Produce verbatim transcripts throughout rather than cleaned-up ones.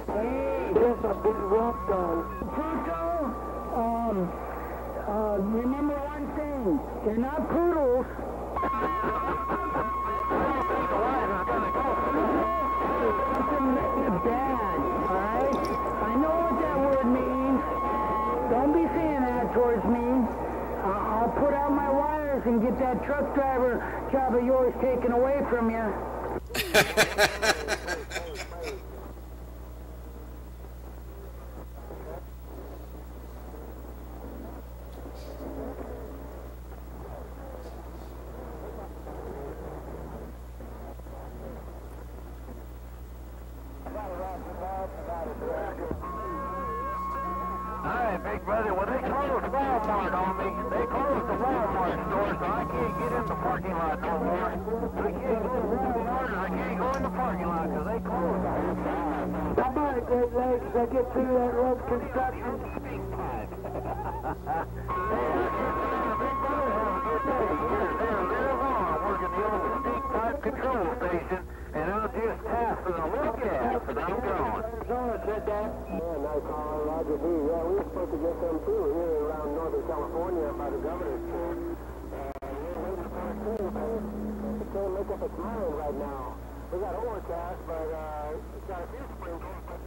Hey, yes, I've been roughed on. Pluto, um, uh, remember one thing. They're not poodles. Something bad, alright? I know what that word means. Don't be saying that towards me. Uh, I'll put out my wires and get that truck driver job of yours taken away from you. Alright, big brother, well, they closed Walmart on me. They closed the Walmart store, so I can't get in the parking lot no more. I can't go to Walmart, and I can't go in the parking lot, because they closed. How about it, Great Lakes? I get through that road construction. Stink pipe. Hey, big brother, have a good day. Here's there, there on, working the old stink pipe control station, and I'll just pass for the little gas, and I'm gone. Someone said that. Yeah, nice call, Roger B. Yeah, we were supposed to get them too here around Northern California by the governor's court. And we're waiting for it too, but it can't make up its mind right now. We got overcast, but uh, it's got a few sprinkles, but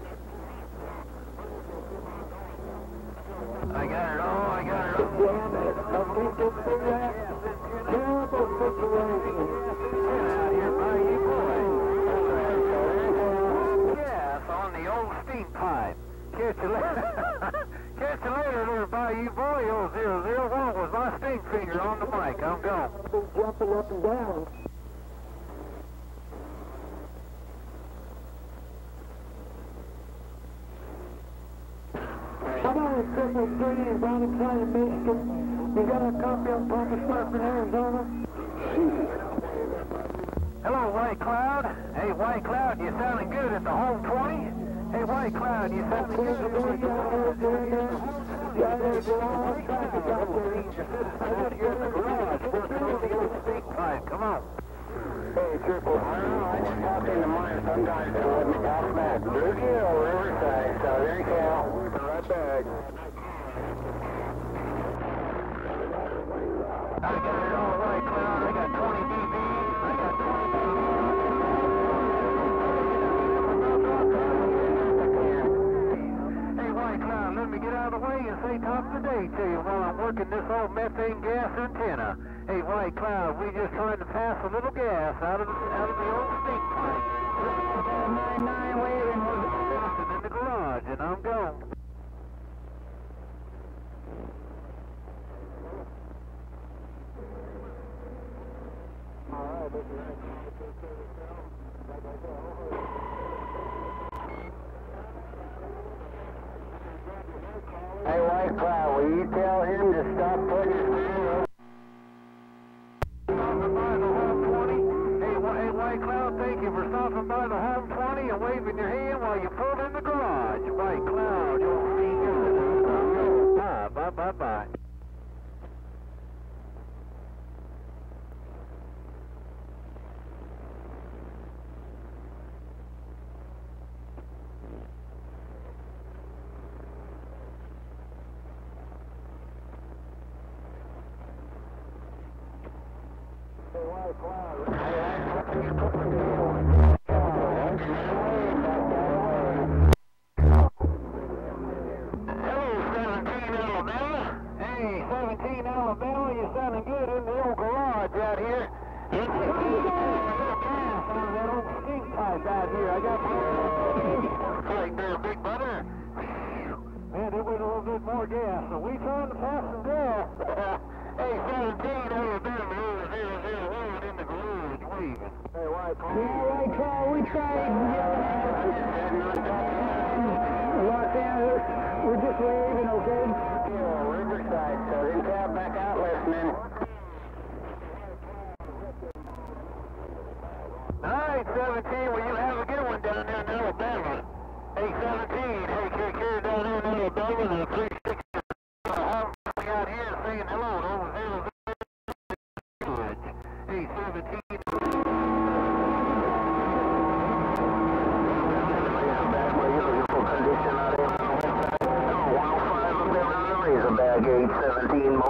I got it all, I got it all. Damn it. I think this thing that terrible situation. Get out here by you, boy. Gas on the old steam pipe. Catch you later. Catch you later there by you, boy. Old zero zero one was my stink finger on the mic. I'm gone. I've been jumping up and down. How about with Triple Three in Bonnet County, Michigan? You got a copy of Parker Spark in Arizona? Hello, White Cloud. Hey, White Cloud, you sounding good at the home twenty? Hey, White Cloud, you sounding good at the home twenty? Yeah, there's a lot of traffic out there. I got you in the garage working on the old stink pipe. Come on. hey, Triple, I just popped into mine. Some guys that let me pass back. Blue Hill, Riverside, so there you go. Right back. I got it all right, Cloud. I got twenty D Bs. I got twenty D Bs. Hey, White Cloud, let me get out of the way and say top of the day to you while I'm working this old methane gas antenna. Hey, White Cloud, we just trying to pass a little gas out of the, out of the old stink pipe. nine nine waving. In the garage, and I'm gone. Hey, White Cloud, will you tell him to stop putting his video? Stopping by the home twenty. Hey, hey, White Cloud, thank you for stopping by the home twenty and waving your hand while you pulled in the garage. White Cloud, you'll see good. Bye, bye, bye, bye. Alabama, you're sounding good in the old garage out here. It's a gas out of that old stink pipe out here. I got right there, big brother. Man, there went a little bit more gas, so we trying to pass some gas. Hey, seventeen Alabama, zero zero one in the garage waving. Hey, White Cloud. Yeah, White Cloud, we tried. Los Angeles, we're just waving, okay? Yeah, Riverside, so then cab back out listening. All right, seventeen, well, you have a good one down there in Alabama. Hey, seventeen, hey, take care down there in Alabama, and three sixty home out here saying hello to old zero zero. Hey, seventeen. Yeah, bad boy, you're gauge seventeen